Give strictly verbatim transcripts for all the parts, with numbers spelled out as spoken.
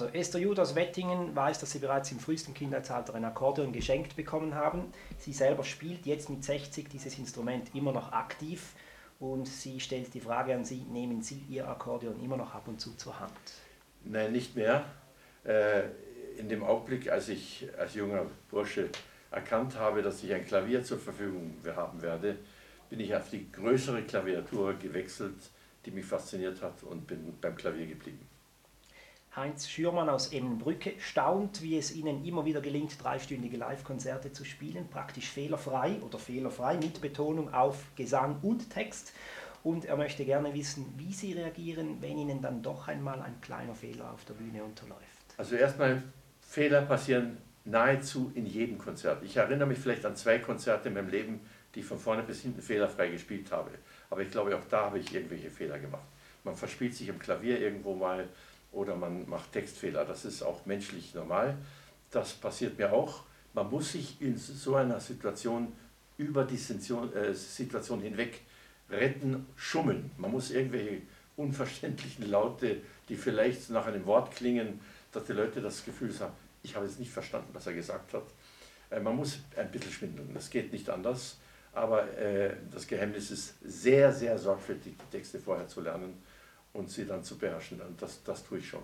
Also Esther Jude aus Wettingen weiß, dass Sie bereits im frühesten Kindheitsalter ein Akkordeon geschenkt bekommen haben. Sie selber spielt jetzt mit sechzig dieses Instrument immer noch aktiv und sie stellt die Frage an Sie, nehmen Sie Ihr Akkordeon immer noch ab und zu zur Hand? Nein, nicht mehr. Äh, in dem Augenblick, als ich als junger Bursche erkannt habe, dass ich ein Klavier zur Verfügung haben werde, bin ich auf die größere Klaviatur gewechselt, die mich fasziniert hat, und bin beim Klavier geblieben. Heinz Schürmann aus Emmenbrücke staunt, wie es Ihnen immer wieder gelingt, dreistündige Live-Konzerte zu spielen, praktisch fehlerfrei oder fehlerfrei mit Betonung auf Gesang und Text. Und er möchte gerne wissen, wie Sie reagieren, wenn Ihnen dann doch einmal ein kleiner Fehler auf der Bühne unterläuft. Also erstmal, Fehler passieren nahezu in jedem Konzert. Ich erinnere mich vielleicht an zwei Konzerte in meinem Leben, die ich von vorne bis hinten fehlerfrei gespielt habe. Aber ich glaube, auch da habe ich irgendwelche Fehler gemacht. Man verspielt sich im Klavier irgendwo mal oder man macht Textfehler. Das ist auch menschlich normal. Das passiert mir auch. Man muss sich in so einer Situation über die Situation hinweg retten, schummeln. Man muss irgendwelche unverständlichen Laute, die vielleicht nach einem Wort klingen, dass die Leute das Gefühl haben, ich habe jetzt nicht verstanden, was er gesagt hat. Man muss ein bisschen schwindeln, das geht nicht anders. Aber äh, das Geheimnis ist, sehr, sehr sorgfältig die Texte vorher zu lernen und sie dann zu beherrschen. Und das, das tue ich schon.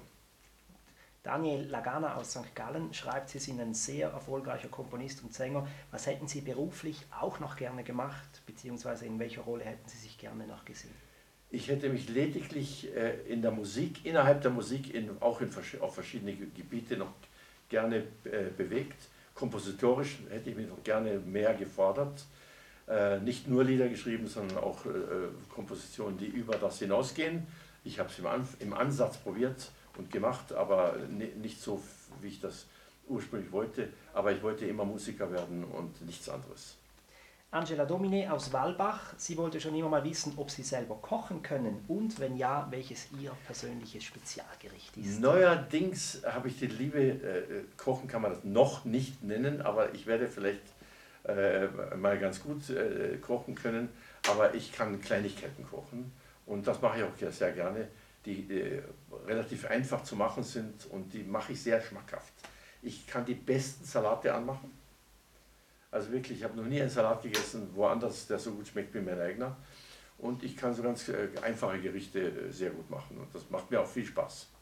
Daniel Lagana aus Sankt Gallen schreibt, Sie sind ein sehr erfolgreicher Komponist und Sänger. Was hätten Sie beruflich auch noch gerne gemacht, beziehungsweise in welcher Rolle hätten Sie sich gerne noch gesehen? Ich hätte mich lediglich äh, in der Musik, innerhalb der Musik, in, auch in, auf verschiedene Gebiete noch gerne äh, bewegt. Kompositorisch hätte ich mich noch gerne mehr gefordert. Äh, nicht nur Lieder geschrieben, sondern auch äh, Kompositionen, die über das hinausgehen. Ich habe es im, An im Ansatz probiert und gemacht, aber nicht so, wie ich das ursprünglich wollte. Aber ich wollte immer Musiker werden und nichts anderes. Angela Domine aus Walbach, sie wollte schon immer mal wissen, ob Sie selber kochen können und wenn ja, welches Ihr persönliches Spezialgericht ist. Neuerdings habe ich die Liebe, äh, Kochen kann man das noch nicht nennen, aber ich werde vielleicht äh, mal ganz gut äh, kochen können, aber ich kann Kleinigkeiten kochen und das mache ich auch sehr gerne, die äh, relativ einfach zu machen sind und die mache ich sehr schmackhaft. Ich kann die besten Salate anmachen. Also wirklich, ich habe noch nie einen Salat gegessen, woanders, der so gut schmeckt wie mein eigener. Und ich kann so ganz einfache Gerichte sehr gut machen und das macht mir auch viel Spaß.